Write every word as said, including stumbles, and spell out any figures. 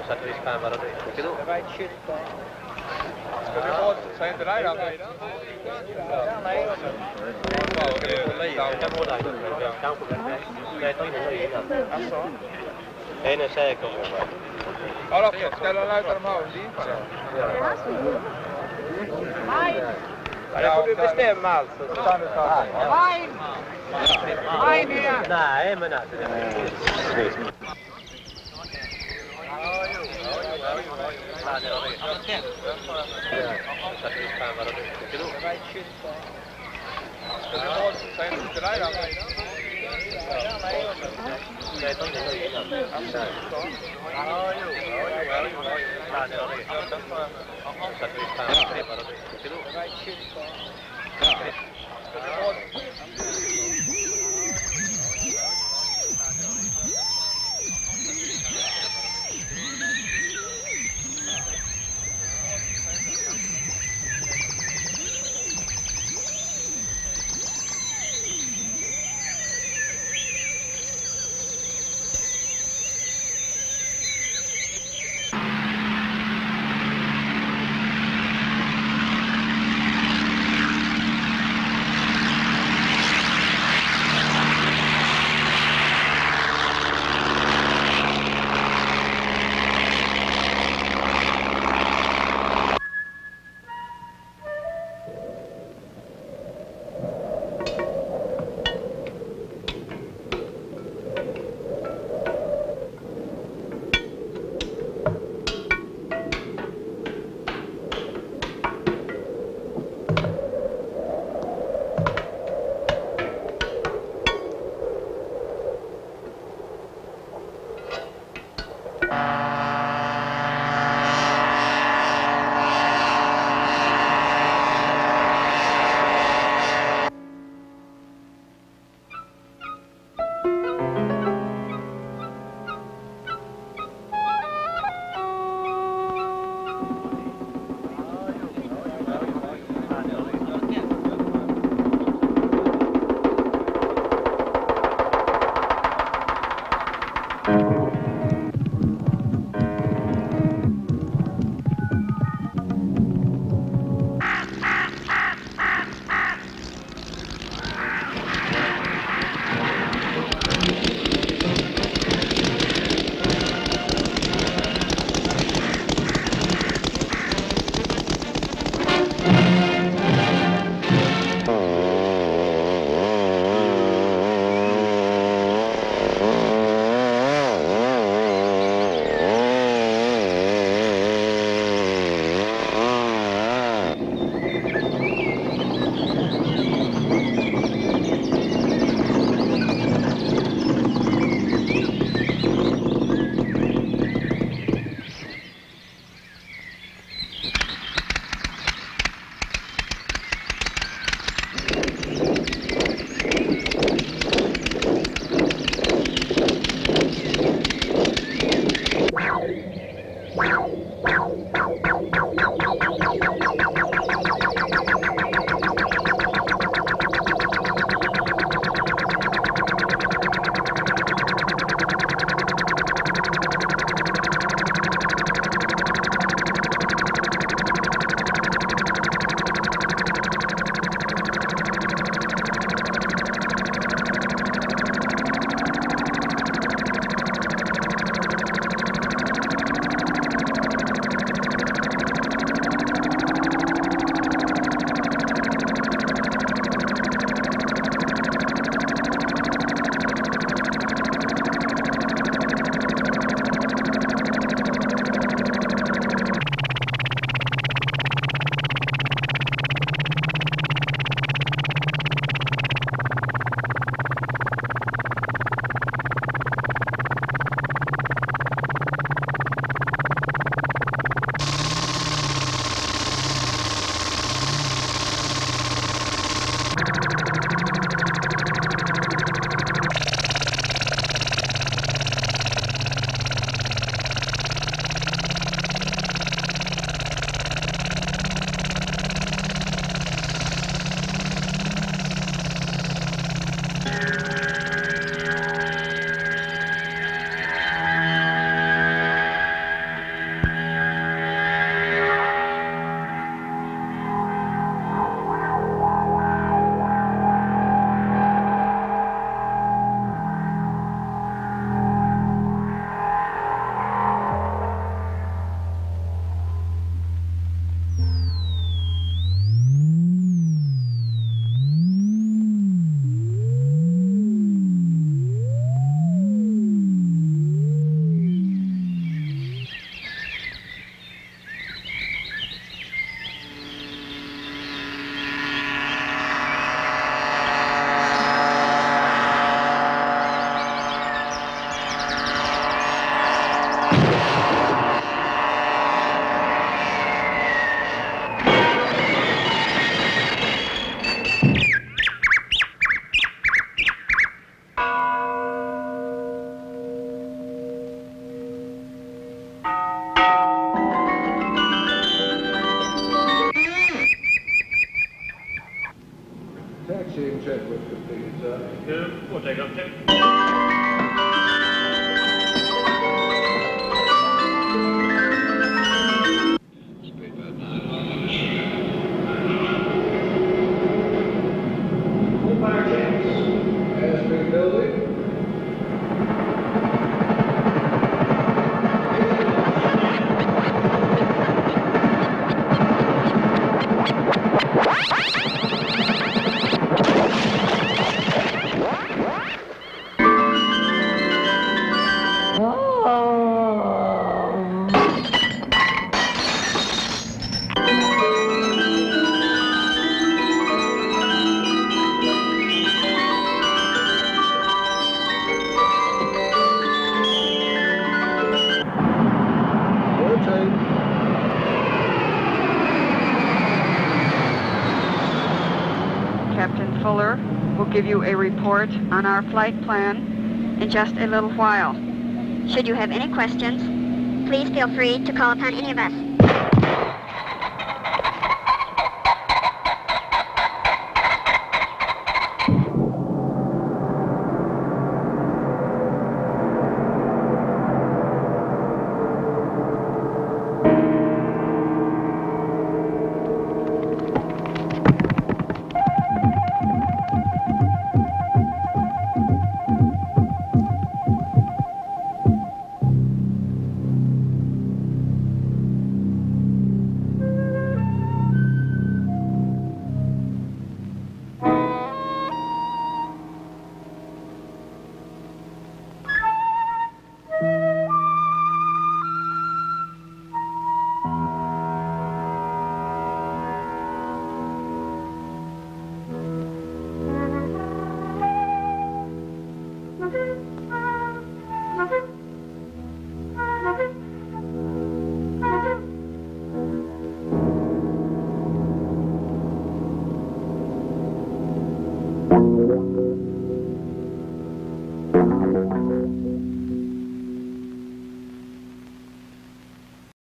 sätter vi spänn bara det. Ska du? Ska vi ha, säg inte dig då? Jag kan hålla in. Kanske det är inte inne innan. Alltså? Det är en säker. Ja, då ska jag låta dem ha en limpa då? Nej! Ja, det får du bestämma alltså. Nej! Nej, det är... Nej, men alltså det är... Ska vi ha, säg inte dig då? Det är inte inne innan. Ja, jo. Sätter vi spänn bara det. Ska Team Chetwood completed, sir. Good. We'll take up two. Airspeed building. Captain Fuller will give you a report on our flight plan in just a little while. Should you have any questions, please feel free to call upon any of us.